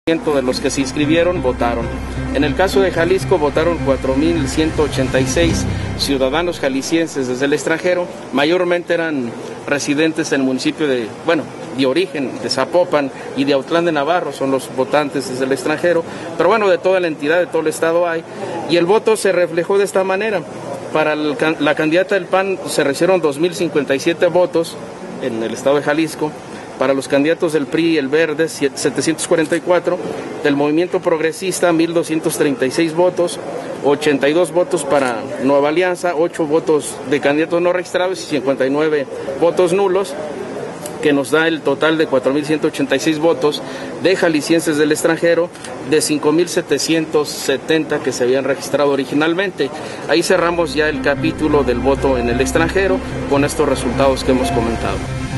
De los que se inscribieron votaron. En el caso de Jalisco votaron 4.186 ciudadanos jaliscienses desde el extranjero, mayormente eran residentes en el municipio de origen, de Zapopan y de Autlán de Navarro, son los votantes desde el extranjero, pero bueno, de toda la entidad, de todo el estado hay, y el voto se reflejó de esta manera. Para la candidata del PAN se recibieron 2.057 votos en el estado de Jalisco. Para los candidatos del PRI y el Verde, 744, del Movimiento Progresista, 1.236 votos, 82 votos para Nueva Alianza, 8 votos de candidatos no registrados y 59 votos nulos, que nos da el total de 4.186 votos de jaliscienses del extranjero, de 5.770 que se habían registrado originalmente. Ahí cerramos ya el capítulo del voto en el extranjero con estos resultados que hemos comentado.